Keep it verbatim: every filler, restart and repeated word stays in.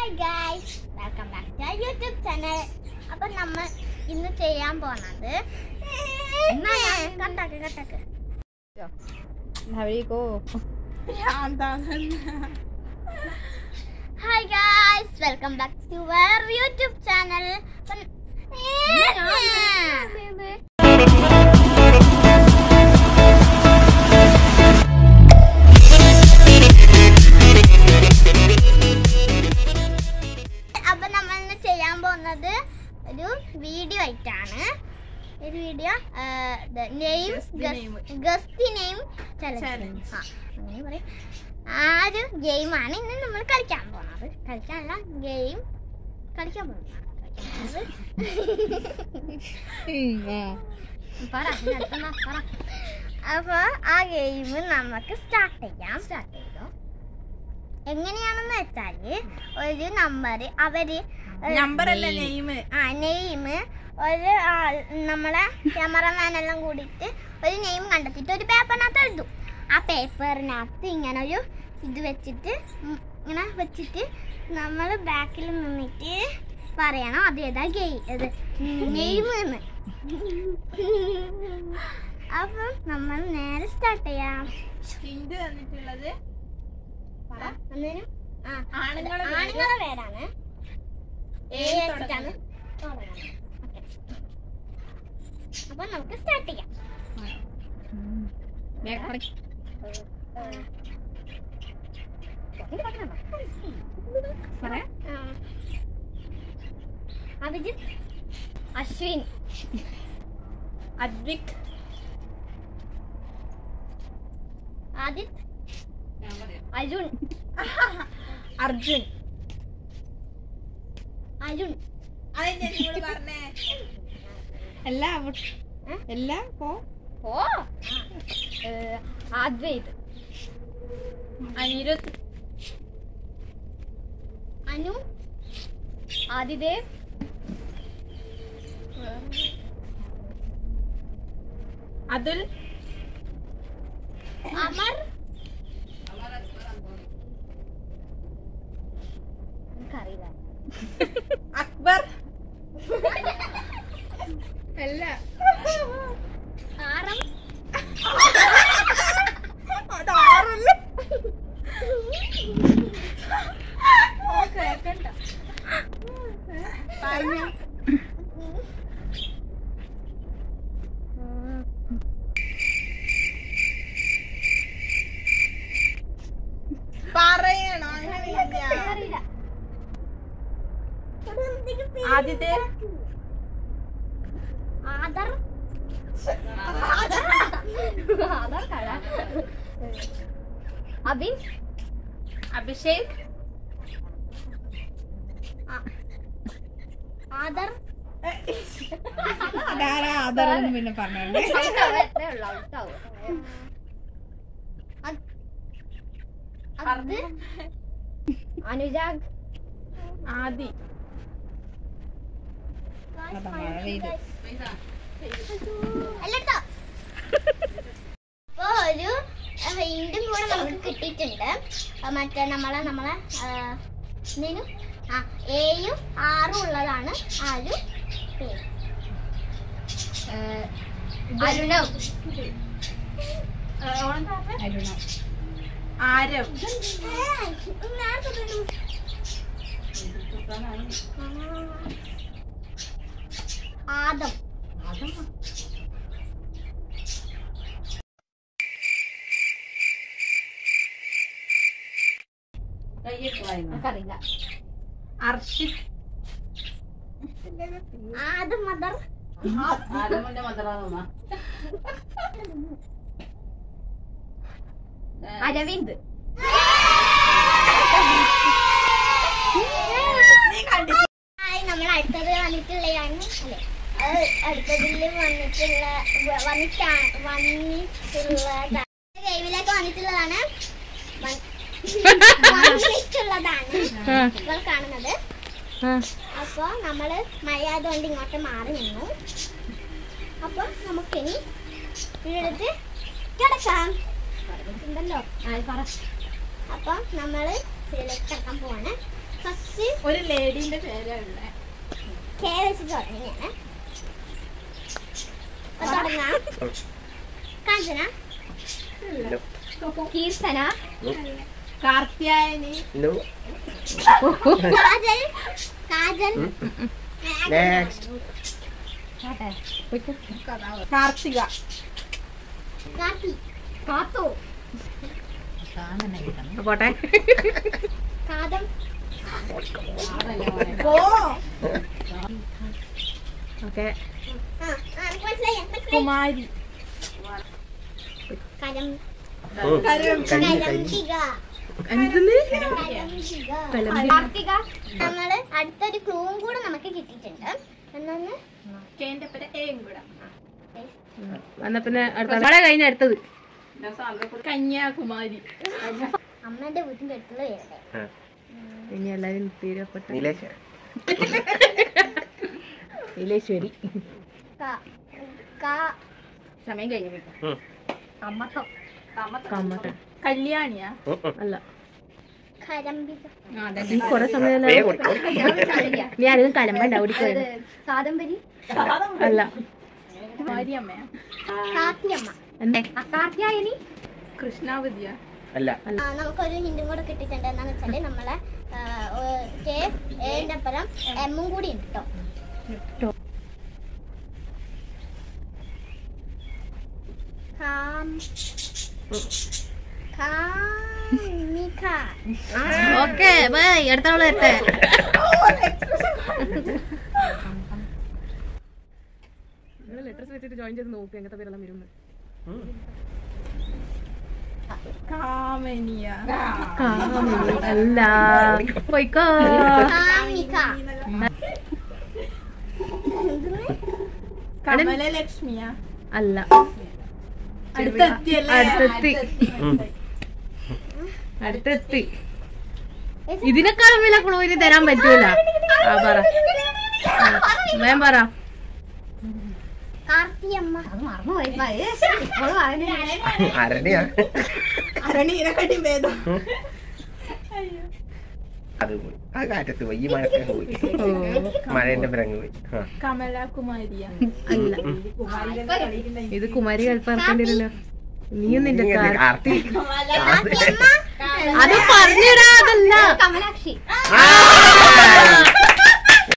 Hi guys, welcome back to our YouTube channel. അപ്പോൾ നമ്മൾ ഇന്ന് ചെയ്യാൻ പോകുന്നത് കട്ടാക്ക് കട്ടാക്ക് How do you go? Hi guys, welcome back to our YouTube channel. അപ്പോൾ നമ്മൾ ഇന്ന് ചെയ്യാൻ പോകുന്നത് ഒരു വീഡിയോ ആയിട്ടാണ്. ഒരു video name guess the name challenge. ആ അങ്ങനെ പറയും. ആ ഒരു ഗെയിമാണ് ഇന്ന് നമ്മൾ കളിക്കാൻ പോകുന്നത്. കളിക്കാനല്ല, ഗെയിം കളിക്കാൻ പോകുന്നത്. അപ്പൊ ആ ഗെയിം നമുക്ക് സ്റ്റാർട്ട് ചെയ്യാം. സ്റ്റാർട്ട് ചെയ്തോ. എങ്ങനെയാണെന്ന് വെച്ചാല് ഒരു നമ്പർ അവര് ആ നെയിം ഒരു നമ്മളെ ക്യാമറമാനെല്ലാം കൂടിയിട്ട് ഒരു നെയിം കണ്ടെത്തിയിട്ട് ഒരു പേപ്പറിനകത്ത് എഴുതും. ആ പേപ്പറിനകത്ത് ഇങ്ങനെ ഒരു ഇത് വെച്ചിട്ട് ഇങ്ങനെ വെച്ചിട്ട് നമ്മൾ ബാക്കിൽ നിന്നിട്ട് പറയണം അത് ഏതാ ഗെയിം ഇത് നെയിം എന്ന്. അപ്പം നമ്മൾ നേരെ സ്റ്റാർട്ട് ചെയ്യാം. ആണുങ്ങളെ പേരാണ്. അപ്പൊ നമുക്ക് സ്റ്റാർട്ട് ചെയ്യാം. അഭിജിത്ത്, അശ്വിൻ, അദ്വിക്, ആദിത്, അരുൺ, അർജുൻ, അരുൺ, എല്ലാം എല്ലാം പോ ഓ അദ്വൈത്, അനിരുദ്ധ്, അനു, ആദിദേവ്, അതുൽ, അമർ, എനിക്കറിയില്ല, അക്ബർ, അല്ല ആറം, അതാറല്ല പറയണോ? ആദ്യത്തെ ആദർ, അബിൻ, അഭിഷേക്, ആദർ, അതാരാ ആദരൊന്നും പിന്നെ പറഞ്ഞേ. അനുരാഗ്, ആദി, അല്ലട്ടോ. അപ്പൊ ഒരു ഹിന്റും കൂടെ നമുക്ക് കിട്ടിയിട്ടുണ്ട്. മറ്റേ നമ്മളെ നമ്മളെ എന്തേനു ആ എയും ആറും ഉള്ളതാണ് ആ ഒരു പേര്. അരുണം, ആരം, ആദം, അറിയില്ല, അർഷിത്, ആദം മദർ, അരവിന്ദ്, നമ്മൾ അടുത്തത് വന്നിട്ടുള്ളതാണ് അല്ലെ അടുത്തതിൽ വന്നിട്ടുള്ള വന്നിട്ടാ വന്നിട്ടുള്ള ഗെയിമിലേക്ക് വന്നിട്ടുള്ളതാണ് വന്നിട്ടുള്ളതാണ് ഇപ്പോൾ കാണുന്നത്. അപ്പൊ നമ്മള് മഴയായതുകൊണ്ട് ഇങ്ങോട്ട് മാറി നിന്നു. അപ്പൊ നമുക്കിനി ഇവിടുത്തെ കിടക്കാം ഉണ്ടല്ലോ. അപ്പൊ നമ്മള് സെലക്ട് ആക്കാൻ പോവാണ്. ഫസ്റ്റ് ഒരു ലേഡീന്റെ പേരാണ് കെ വെച്ച് തുടങ്ങിയാണ്. തുടങ്ങാം. കാഞ്ചന, കീർത്തന, കാർത്യായനി, കാജൽ, കാജൽ, കാർത്തിക, കാർത്തി, കാത്തു, പോട്ടെ. കാദം, ഓക്കെ. കുമാരി, കരം, എന്തെന്ന് കാർത്തിക. നമ്മള് അടുത്തൊരു ക്ലൂവും കൂടെ നമുക്ക് കിട്ടിയിട്ടുണ്ട്. എന്നാന്ന് എന്നാ പിന്നെ അടുത്ത കഴിഞ്ഞ അടുത്തത് കന്യാകുമാരി. അമ്മന്റെ വീട്ടിന്റെ അടുത്തുള്ള പേരുടെ ഇനി എല്ലാവരും തീരപ്പെട്ട നീലേശ്വരി. സമയം കഴിഞ്ഞു. കമ്മത്തം, കമ്മട്ട കല്യാണിയാ? അല്ല, കരമ്പിക, ഈ കൊറേ സമയം നീ ആരും കലമ്പണ്ട ഓടിക്കോയത്. കാദംബരി, അല്ല, മാരിയമ്മയാ? കാത്തിയമ്മ, എന്തേ കാർത്യായനി, കൃഷ്ണാവതിയാ? അല്ല. നമുക്കൊരു ഹിന്ദും കൂടെ കിട്ടിയിട്ടുണ്ട്. എന്താന്ന് വെച്ചാല് നമ്മളെ കെ എന്റെ അപ്പുറം എമ്മും കൂടി ഉണ്ട് കേട്ടോ. Okay bye. അടുത്ത ആള് വരട്ടെ. ലെറ്റർസ് വെച്ചിട്ട് ജോയിൻ ചെയ്ത് നോക്ക് എങ്ങനത്തെ പേരെല്ലാം വരുന്നത്. കാമനിയ? അല്ല, പോയിക്കോ. കമലലക്ഷ്മിയാ? അല്ല, അടുത്തെത്തിയല്ലേ? അടുത്തെത്തി അടുത്തെത്തി ഇതിനേക്കാളും വില ക്ലോയിന് തരാൻ പറ്റൂല. ആ പറ, വേം പറ. കാർത്തിയമ്മ. അത് മറന്നുപോയി. അരണിയാ? അരണീനെക്കാട്ടി ഭേദം. അത് പോയി, ആ കാറ്റത്ത് പോയി, ഈ മഴക്ക് പോയി, മഴേന്റെ പിറങ്ങ് പോയി. കമലാകുമാരിയാ? അല്ല, ഇത് കുമാരി കൽപ്പാർക്കണ്ടില്ലല്ലോ. നീയും നിന്റെ കാർത്തി. അത് പറഞ്ഞിടാ. അതല്ല, കമലാക്ഷി.